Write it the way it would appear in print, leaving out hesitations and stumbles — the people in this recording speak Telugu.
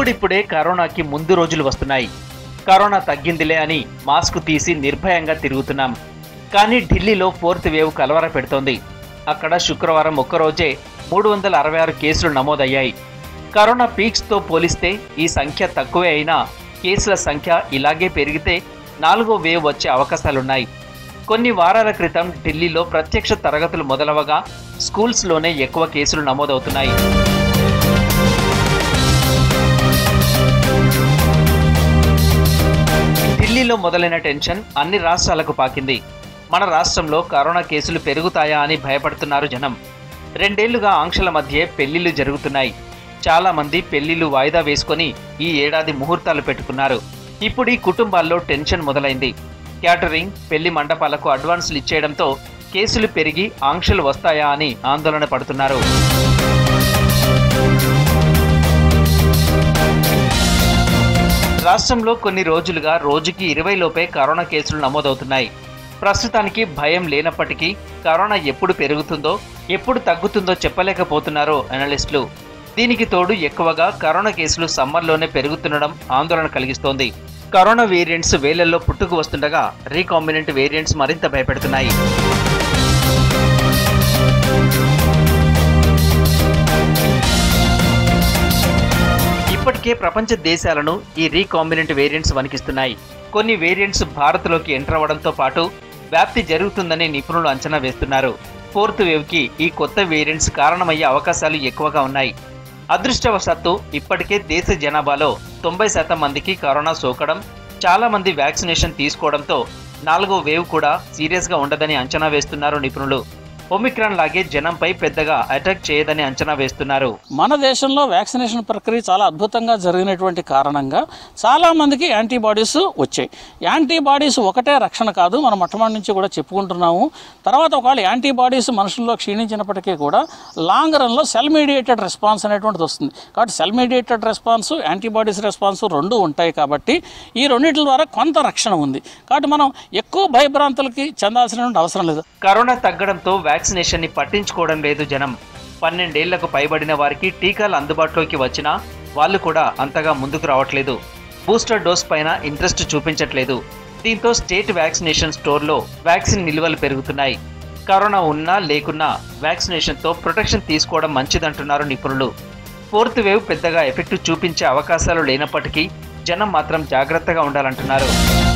ఇప్పుడిప్పుడే కరోనాకి ముందు రోజులు వస్తున్నాయి. కరోనా తగ్గిందిలే అని మాస్క్ తీసి నిర్భయంగా తిరుగుతున్నాం. కానీ ఢిల్లీలో 4th వేవ్ కలవర పెడుతోంది. అక్కడ శుక్రవారం ఒక్కరోజే 366 కేసులు నమోదయ్యాయి. కరోనా పీక్స్తో పోలిస్తే ఈ సంఖ్య తక్కువే అయినా కేసుల సంఖ్య ఇలాగే పెరిగితే 4వ వేవ్ వచ్చే అవకాశాలున్నాయి. కొన్ని వారాల క్రితం ఢిల్లీలో ప్రత్యక్ష తరగతులు మొదలవగా స్కూల్స్లోనే ఎక్కువ కేసులు నమోదవుతున్నాయి. ఢిల్లీలో మొదలైన టెన్షన్ అన్ని రాష్ట్రాలకు పాకింది. మన రాష్ట్రంలో కరోనా కేసులు పెరుగుతాయా అని భయపడుతున్నారు జనం. 2 ఏళ్లుగా ఆంక్షల మధ్య పెళ్లిళ్లు జరుగుతున్నాయి. చాలా మంది పెళ్లిళ్లు వాయిదా వేసుకొని ఈ ఏడాది ముహూర్తాలు పెట్టుకున్నారు. ఇప్పుడు ఈ కుటుంబాల్లో టెన్షన్ మొదలైంది. క్యాటరింగ్, పెళ్లి మండపాలకు అడ్వాన్సులు ఇచ్చేయడంతో కేసులు పెరిగి ఆంక్షలు వస్తాయా అని ఆందోళన పడుతున్నారు. రాష్ట్రంలో కొన్ని రోజులుగా రోజుకి 20 లోపే కరోనా కేసులు నమోదవుతున్నాయి. ప్రస్తుతానికి భయం లేనప్పటికీ కరోనా ఎప్పుడు పెరుగుతుందో ఎప్పుడు తగ్గుతుందో చెప్పలేకపోతున్నారు అనలిస్టులు. దీనికి తోడు ఎక్కువగా కరోనా కేసులు సమ్మర్లోనే పెరుగుతుండడం ఆందోళన కలిగిస్తోంది. కరోనా వేరియంట్స్ వేలల్లో పుట్టుకు వస్తుండగా రీకాంబినెంట్ వేరియంట్స్ మరింత భయపెడుతున్నాయి. ఇప్పటికే ప్రపంచ దేశాలను ఈ రీకాంబినెంట్ వేరియంట్స్ వణికిస్తున్నాయి. కొన్ని వేరియంట్స్ భారత్లోకి ఎంటర్ అవ్వడంతో పాటు వ్యాప్తి జరుగుతుందని నిపుణులు అంచనా వేస్తున్నారు. 4th వేవ్కి ఈ కొత్త వేరియంట్స్ కారణమయ్యే అవకాశాలు ఎక్కువగా ఉన్నాయి. అదృష్టవశాత్తు ఇప్పటికే దేశ జనాభాలో 90% మందికి కరోనా సోకడం, చాలా మంది వ్యాక్సినేషన్ తీసుకోవడంతో 4వ వేవ్ కూడా సీరియస్గా ఉండదని అంచనా వేస్తున్నారు నిపుణులు. ఒమిక్రాన్ లాగే జనంపై పెద్దగా అటాక్ చేయదని అంచనా వేస్తున్నారు. మన దేశంలో వ్యాక్సినేషన్ ప్రక్రియ చాలా అద్భుతంగా జరిగినటువంటి కారణంగా చాలామందికి యాంటీబాడీస్ వచ్చాయి. యాంటీబాడీస్ ఒకటే రక్షణ కాదు, మనం మొట్టమొదటి నుంచి కూడా చెప్పుకుంటున్నాము. తర్వాత ఒకవేళ యాంటీబాడీస్ మనుషుల్లో క్షీణించినప్పటికీ కూడా లాంగ్ రన్లో సెల్ మీడియేటెడ్ రెస్పాన్స్ అనేటువంటిది వస్తుంది. కాబట్టి cell mediated response, antibodies response రెండు ఉంటాయి. కాబట్టి ఈ రెండింటి ద్వారా కొంత రక్షణ ఉంది. కాబట్టి మనం ఎక్కువ భయభ్రాంతులకి చెందాల్సినటువంటి అవసరం లేదు. కరోనా తగ్గడంతో వ్యాక్సినేషన్ ని పట్టించుకోవడం లేదు జనం. 12 ఏళ్లకు పైబడిన వారికి టీకాలు అందుబాటులోకి వచ్చినా వాళ్ళు కూడా అంతగా ముందుకు రావట్లేదు. బూస్టర్ డోస్ పైన ఇంట్రెస్ట్ చూపించట్లేదు. దీంతో స్టేట్ వ్యాక్సినేషన్ స్టోర్లో వ్యాక్సిన్ నిల్వలు పెరుగుతున్నాయి. కరోనా ఉన్నా లేకున్నా వ్యాక్సినేషన్తో ప్రొటెక్షన్ తీసుకోవడం మంచిదంటున్నారు నిపుణులు. 4th వేవ్ పెద్దగా ఎఫెక్ట్ చూపించే అవకాశాలు లేనప్పటికీ జనం మాత్రం జాగ్రత్తగా ఉండాలంటున్నారు.